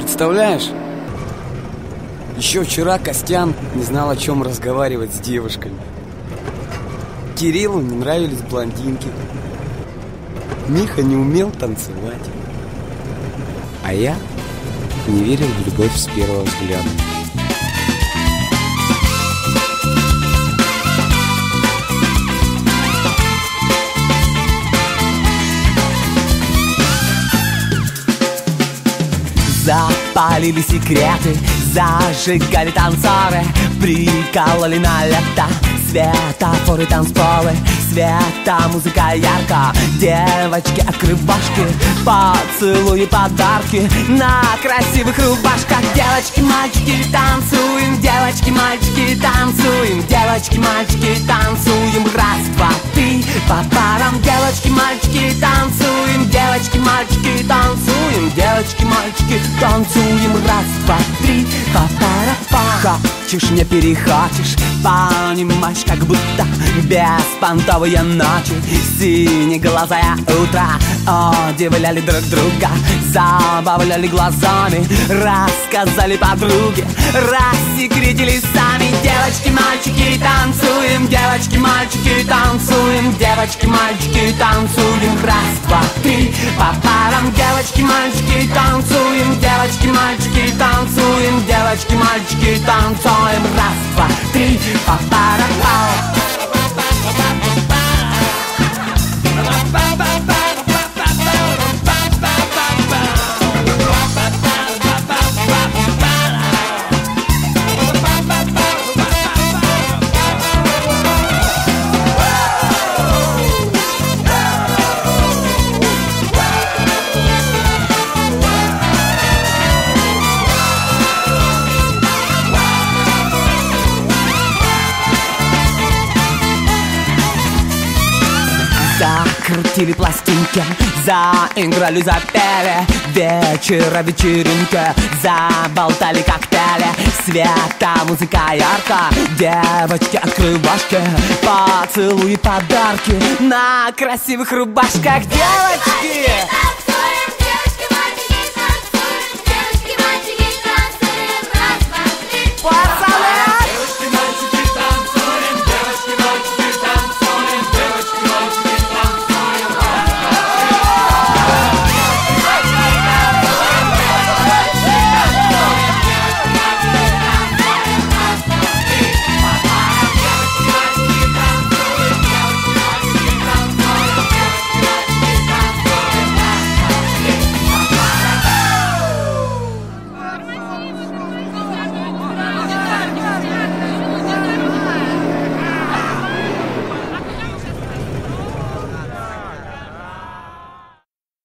Представляешь? Еще вчера Костян не знал, о чем разговаривать с девушками. Кириллу не нравились блондинки. Миха не умел танцевать. А я не верил в любовь с первого взгляда. Запалили секреты, зажигали танцоры, прикололи на лето светофоры, танцполы, света, музыка ярко. Девочки, открывашки, поцелуи, подарки на красивых рубашках. Девочки, мальчики, танцуем, девочки, мальчики, танцуем, девочки, мальчики, танцуем. Раз, два, три, по парам. Девочки, мальчики, танцуем, девочки, мальчики, танцуем, девочки, мальчики, танцуем. Раз, два, три, по парам. Хочешь, не перехочешь, понимаешь, как будто беспонтовые ночи, синеглазое утро удивляли друг друга, забавляли глазами, рассказали подруге, рассекретили сами. Девочки, мальчики, танцуем, девочки, мальчики, танцуем, девочки, мальчики, танцуем. Раз, два, три, по парам. Девочки, мальчики, танцуем, девочки, мальчики, танцуем, девочки, мальчики, танцуем. Раз, два, три, по парам. Закрутили пластинки, заиграли, запели, вечера, вечеринки, заболтали коктейли, света, музыка ярко. Девочки, открывашки, поцелуи, подарки на красивых рубашках. Девочки,